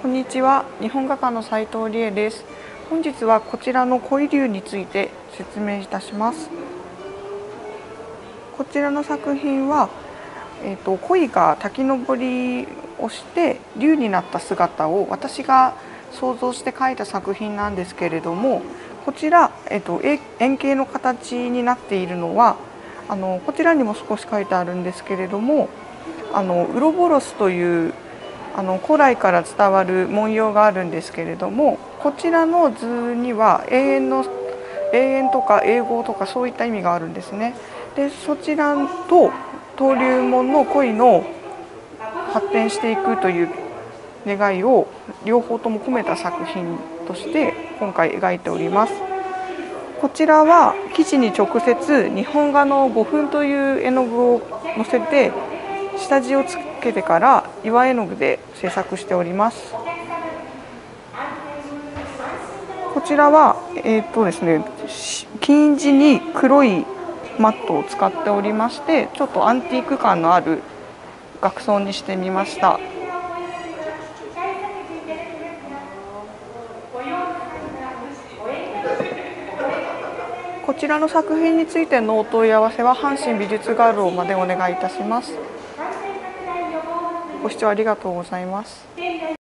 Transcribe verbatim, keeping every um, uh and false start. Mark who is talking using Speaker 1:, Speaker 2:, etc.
Speaker 1: こんにちは、日本画家の斉藤理恵です。本日はこちらの鯉竜について説明いたします。こちらの作品は、えーと、鯉が滝登りをして竜になった姿を私が想像して描いた作品なんですけれども、こちら、えーと、円形の形になっているのはあのこちらにも少し書いてあるんですけれども、あのウロボロスというあの古来から伝わる文様があるんですけれども、こちらの図には永遠の永遠とか永劫とかそういった意味があるんですね。でそちらと登竜門の鯉の発展していくという願いを両方とも込めた作品として今回描いております。こちらは生地に直接日本画の胡粉という絵の具をのせて下地をつけてから岩絵の具で制作しております。こちらは、えーとですね、金地に黒いマットを使っておりまして、ちょっとアンティーク感のある額装にしてみました。こちらの作品についてのお問い合わせは阪神美術画廊までお願いいたします。ご視聴ありがとうございます。